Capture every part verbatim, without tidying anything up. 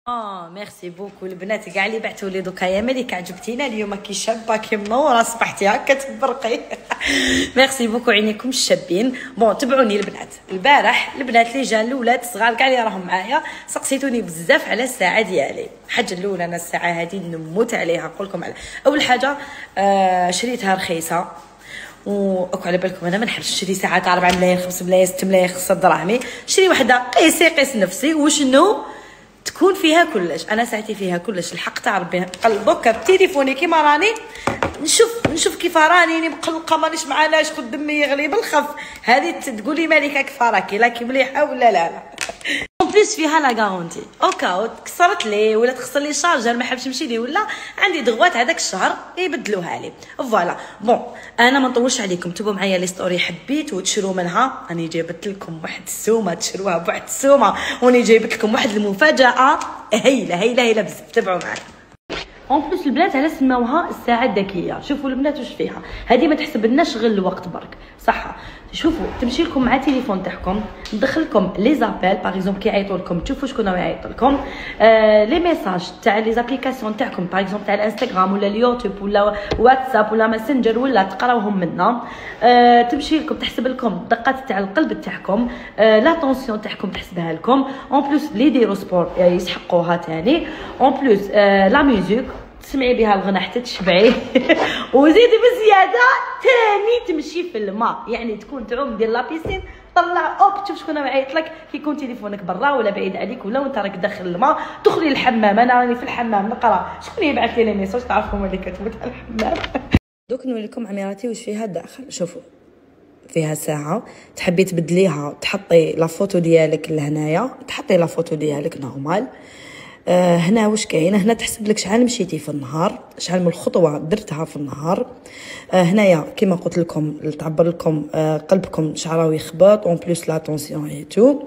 اه ميرسي بوكو البنات كاع اللي بعثوا لي دوكا يا مليك عجبتينا اليوم كي شابه كي منوره صبحتي هكا تبرقي. ميرسي بوكو عينيكم الشابين. بون تبعوني البنات البارح البنات اللي جا الاولاد الصغار كاع اللي راهم معايا سقسيتوني بزاف على الساعه ديالي. الحاجه الاولى انا الساعه هذه نموت عليها نقول لكم على اول حاجه آه شريتها رخيصه وأكو على بالكم انا ما نحبش نشري ساعات أربعة ملايين خمسة ملايين ستة ملايين خمسة دراهمي. شري وحده قيسي قيس نفسي وشنو تكون فيها كلش. انا ساعتي فيها كلش الحق تاع ربي قلبك بتليفوني كيما راني نشوف نشوف كيف راني مقلقه مانيش معالاش خد دمي يغلي بالخف. هذه تقولي مالك كفاراكي لا كي مليحه ولا لا لا. اون بليس فيها لا غارونتي اوكا كسرت لي ولا تخسر لي شارجر ما حبش نمشي لي ولا عندي دغوات هذاك الشهر يبدلوها لي فوالا. بون انا ما نطولش عليكم تبوا معايا لي ستوري حبيتوا تشروا منها راني جايبت لكم واحد السومه تشروها بواحد السومه وراني جايبت لكم واحد المفاجاه هايله هايله هايله بزاف. تبعوا معايا. اون بليس البنات على سماوها الساعه الذكيه. شوفوا البنات واش فيها هذه ما تحسبلناش غير الوقت برك صح. شوفوا تمشي لكم مع تليفون تاعكم ندخل لكم لي زابيل باغ اكزومبل كي يعيطوا لكم تشوفوا شكون راه يعيط لكم آه لي ميساج تاع لي زابليكاسيون تاعكم باغ اكزومبل تاع الانستغرام ولا اليوتيوب ولا واتساب ولا ماسنجر ولا تقراوهم منا. آه تمشي لكم تحسب لكم الدقات تاع القلب تاعكم آه لا طونسيون تاعكم تحسبها لكم. اون بليس لي ديرو سبور يسحقوها ثاني. اون بليس آه لا ميوزيك تسمعي بها الغنى حتى تشبعي وزيدي بزياده ثاني تمشي في الماء يعني تكون تعوم ديال لابيسين طلع اوب تشوف شكون يعيط لك كي يكون تليفونك برا ولا بعيد عليك ولا وانت راك داخل الماء تدخلي الحمام. انا راني في الحمام نقرا شكون يبعث لي ميساج تعرفوا اللي كتبت على الحمام. دوك نوري لكم عميراتي واش فيها داخل. شوفوا فيها ساعه تحبي تبدليها تحطي لا فوتو ديالك لهنايا تحطي لا فوتو ديالك نورمال. آه هنا واش كاين هنا تحسب لك شحال مشيتي في النهار شحال من الخطوه درتها في النهار. آه هنايا كما قلت لكم تعبر لكم آه قلبكم شعره يخبط اون بليس لا طونسيون اي تو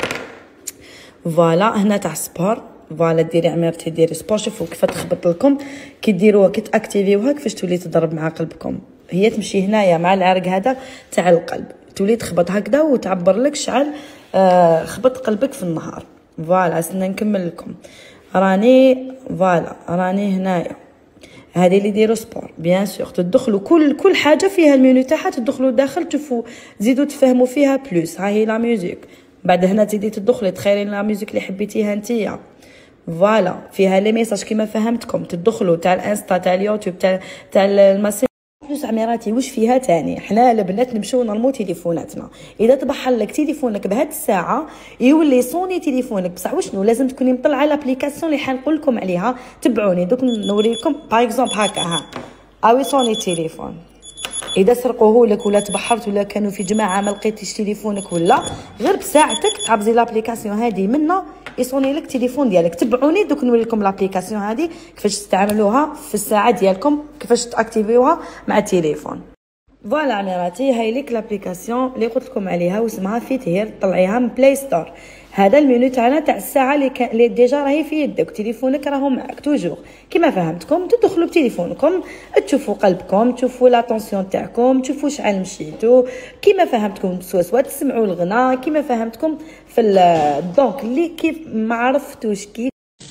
فوالا. هنا تاع سبور فوالا ديري عمرتي ديري سبور. شوفوا كيف تخبط لكم كي ديروها كي تاكتيفيوها كيفاش تولي تضرب مع قلبكم. هي تمشي هنايا مع العرق هذا تاع القلب تولي تخبط هكذا وتعبر لك شحال آه خبط قلبك في النهار. فوالا استنى نكمل لكم. راني فوالا راني هنايا هذه اللي يديروا سبور بيان سور تدخلوا كل كل حاجه فيها المينو تاعها تدخلوا داخل تشوفوا زيدوا تفهموا فيها بلوس. ها هي لا ميوزيك بعد هنا تزيدي تدخلي تخيري لا ميوزيك اللي حبيتيها نتيا. فوالا فيها لي ميساج كيما فهمتكم تدخلوا تاع الانستا تاع اليوتيوب تاع تاع الماسي بلوس. عميراتي واش فيها تاني حنا البنات نمشيو نرمو تليفوناتنا. اذا تبحر لك تليفونك بهاد الساعه يولي صوني تليفونك بصح وشنو لازم تكوني مطلعه لابليكاسيون اللي حنقول لكم عليها. تبعوني دوك نوريكم باغ اكزومبل هكا ها اوي صوني التليفون. اذا سرقوه لك ولا تبحرت ولا كانوا في جماعه ما لقيتيش تليفونك ولا غير بساعتك تعبزي لابليكاسيون هذه منا يصوني لك تليفون ديالك. تبعوني دوك نوري لكم لابليكاسيون هذه كيفاش تستعملوها في الساعه ديالكم كيفاش تاكتيفيوها مع التليفون. فوالا عميراتي هاي ليك لابليكاسيون اللي قلت لكم عليها واسمها فيتير طلعيها من بلاي ستور. هذا المينو تاعنا تاع الساعه اللي كان اللي ديجا راهي في يدك تليفونك راهو معك توجور كيما فهمتكم. تدخلوا بتليفونكم تشوفوا قلبكم تشوفوا لا طونسيون تاعكم تشوفوا شحال مشيتوا كيما فهمتكم سوا تسمعوا الغناء كيما فهمتكم في دونك اللي كيف ما عرفتوش كيف.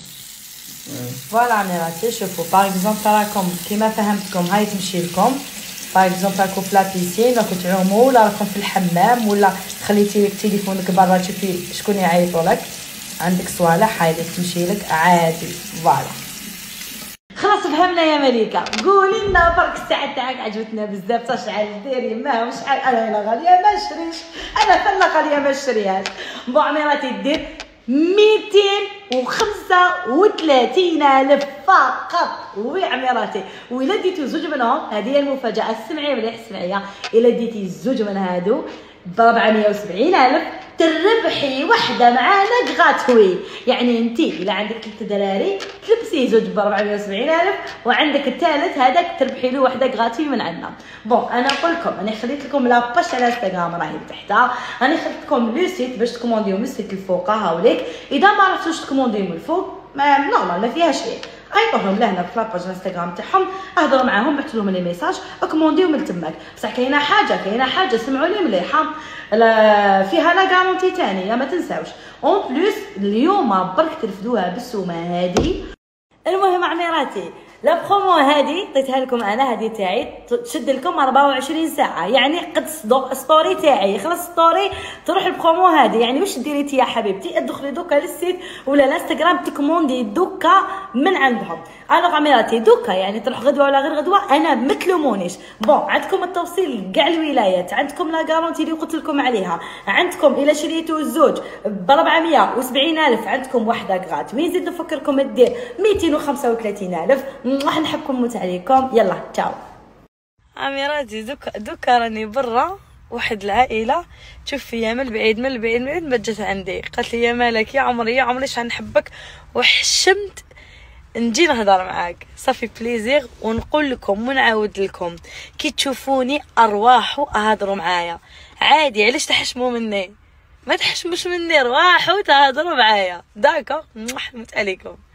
فوالا عميراتي شوفوا باغ اكزومبل راكم كيما فهمتكم هاي تمشي لكم باغ اكزومبل راكم في لابيسين راكم تعوموا ولا راكم في الحمام ولا خليتي تليفونك برا تشوفي شكون يعيطوا لك عندك صوالح هاي تمشي لك عادي. فوالا خلاص فهمنا يا مليكه. قولي لنا برك الساعه تاعك عجبتنا بزاف تشعل ديري ما شحال انا لا غاليه ما نشريش انا فلا غاليه ما نشريهاش. بو عميراتي دير ميتين وخمسة وثلاثين ألف فقط وي عميراتي. وإلا ديتو زوج منهم هذه هي المفاجأة. السمعية مليح السمعية إلا ديتي زوج من هادو بربعمية وسبعين ألف تربحي وحده معانا غاتوي. يعني انتي الا عندك ثلاث دراري تلبسي زوج ب أربعمية وسبعين ألف وعندك الثالث هذاك تربحي له وحده غاتوي من عندنا. بون انا نقول لكم انا خليت لكم لاباج على انستغرام راهي تحتها. انا خليت لكم لو سيت باش تكومونديو من السيت الفوق هاوليك. اذا ما عرفتوش تكومونديو من الفوق ما نورمال ما فيها شيء عيطوهم لهنا في لاباج انستغرام تاعهم، اهضروا معاهم، بعثوا لهم لي ميساج، كومونديو من تماك. بصح كاينه حاجه كاينه حاجه سمعوا لي مليحه، فيها لا غارونتي ثانيه ما تنساوش. اون بليس اليوم برك ترفدوها بالسومه هذه. المهم عميراتي لا برومو هادي عطيتها لكم انا، هادي تاعي تشد لكم أربعة وعشرين ساعه، يعني قد ستوري تاعي يخلص ستوري تروح البرومو هادي. يعني واش ديري انت يا حبيبتي؟ ادخلي دوكا للسيت ولا الانستغرام تكوموندي دوكا من عندهم. الوغ عميراتي دوكا يعني تروح غدوه ولا غير غدوه انا ما تلومونيش. بون عندكم التوصيل كاع الولايات، عندكم لا غارونتي اللي قلت لكم عليها، عندكم الا شريتو الزوج ب أربعمية وسبعين ألف عندكم وحده غرات. وين نزيد نفكركم دير مئتين وخمسة وثلاثين ألف. راح نحبكم نموت عليكم. يلا تشاو عميراتي. دوكا دوكا راني برا، واحد العائله تشوف فيا من البعيد من البعيد من البعيد ما جات عندي، قالت لي يا مالك يا عمري يا عمري شحال نحبك، وحشمت نجي نهضر معاك. صافي بليزير. ونقول لكم ونعاود لكم كي تشوفوني ارواحوا اهضروا معايا عادي، علاش تحشموا مني؟ ما تحشموش مني، رواحوا تهضروا معايا. داكو نموت عليكم.